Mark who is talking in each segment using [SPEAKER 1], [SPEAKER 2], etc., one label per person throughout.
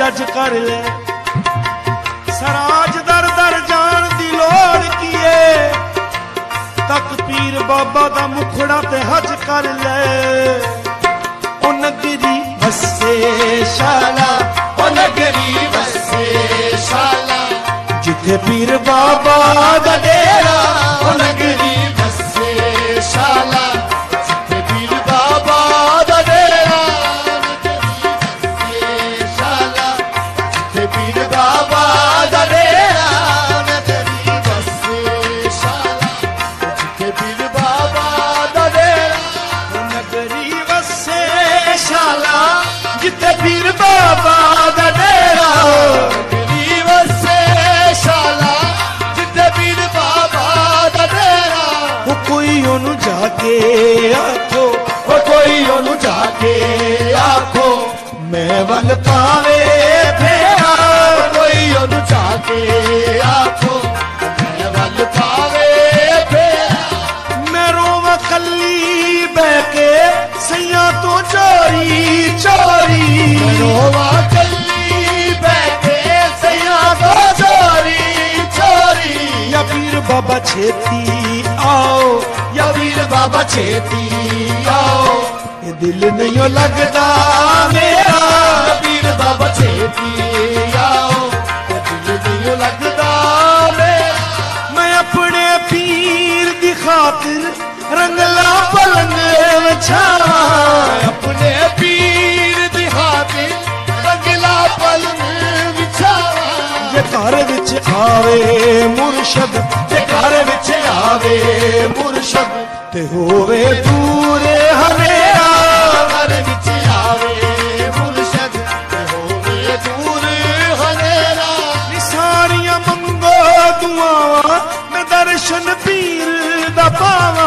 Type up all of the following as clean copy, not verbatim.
[SPEAKER 1] जज कर ले। सराज दर दर जान दी लोड़ कीए, तक पीर बाबा दा मुखड़ा ते हज कर ले। ओ नगरी वसे शाला,
[SPEAKER 2] ओ नगरी वसे शाला,
[SPEAKER 1] जिथे पीर बाबा दा डेरा।
[SPEAKER 2] ओ नगरी वसे शाला, जिथे पीर बाबा दा डेरा। नगरी वसे शाला, जिथे पीर बाबा दा डेरा। नगरी वसे शाला, जिथे पीर बाबा दा डेरा।
[SPEAKER 1] नगरी वसे शाला, जिथे पीर बाबा दा डेरा।
[SPEAKER 2] नगरी वसे शाला, जिथे पीर बाबा दा डेरा।
[SPEAKER 1] वो कोई ओनू जाके आखो,
[SPEAKER 2] ओ कोई ओनू जाके आखो,
[SPEAKER 1] मैं वल पावे फेरा।
[SPEAKER 2] कोई ओनू जाके आखो, मैं वल पावे फेरा।
[SPEAKER 1] मैं रोवा कल्ली बह के सैया तो चोरी चोरी।
[SPEAKER 2] रोवा कल्ली बैठे सैया तो चोरी चोरी।
[SPEAKER 1] या पीर बाबा छेती आओ,
[SPEAKER 2] या वीर बाबा छेती आओ,
[SPEAKER 1] ये दिल नहीं लगता मेरा।
[SPEAKER 2] वीर बाबा छेती आओ, ये दिल नहीं लगता मेरा।
[SPEAKER 1] मैं अपने पीर दी खातिर रंगला पलंग बिछावा।
[SPEAKER 2] अपने पीर दी खातिर रंगला पलंग बिछावा।
[SPEAKER 1] जे घर विच आवे मुर्शद,
[SPEAKER 2] जे घर विच आवे मुर्शद,
[SPEAKER 1] ते होवे दूर हनेरा।
[SPEAKER 2] घर विच आवे मुर्शद, ते होवे दूर हनेरा।
[SPEAKER 1] सारियां मंगो दुआवां, मैं दर्शन पीर दा पावा।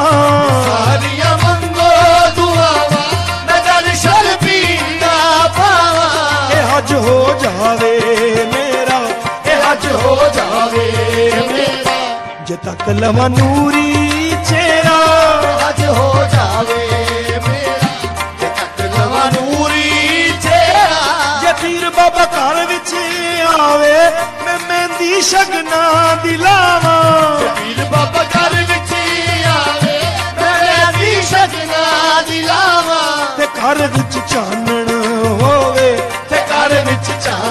[SPEAKER 2] सारियां मंगो दुआवां, मैं दर्शन पीर दा पावा।
[SPEAKER 1] ए हज हो जावे मेरा,
[SPEAKER 2] ए हज हो जावे मेरा,
[SPEAKER 1] जे तक लवा नूरी चेहरा।
[SPEAKER 2] हज हो जावे मेरा, जे तक लवा नूरी चेहरा।
[SPEAKER 1] जे पीर बाबा घर विच आवे, मैं मेहंदी शगना दिलावा।
[SPEAKER 2] पीर बाबा घर विच आवे, मैं दी शगना दिलावा।
[SPEAKER 1] ते घर विच चानण होवे,
[SPEAKER 2] ते घर विच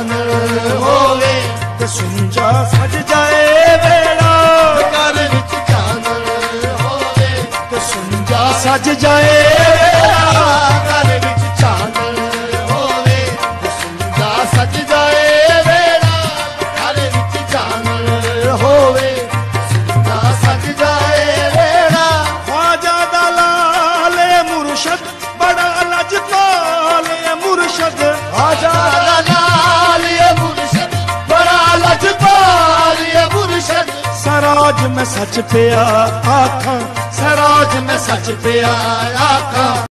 [SPEAKER 2] चानण होवे,
[SPEAKER 1] ते सुंजा सज जाए बेड़ा।
[SPEAKER 2] घर विच चानण होवे,
[SPEAKER 1] ते सुंजा
[SPEAKER 2] सज जाए बेड़ा। घर विच चानण होवे, ते सुंजा सज जाए बेड़ा। घर विच चानण होवे, सुंजा सज जाए बेड़ा।
[SPEAKER 1] ख्वाजा दा लाल मुर्शद, बड़ा लजपाल मुर्शद।
[SPEAKER 2] आजा लाल ये मुर्शद, बड़ा लजपाल ये मुर्शद।
[SPEAKER 1] सराज में सच पिया आखा,
[SPEAKER 2] सराज में सच पे आया आका।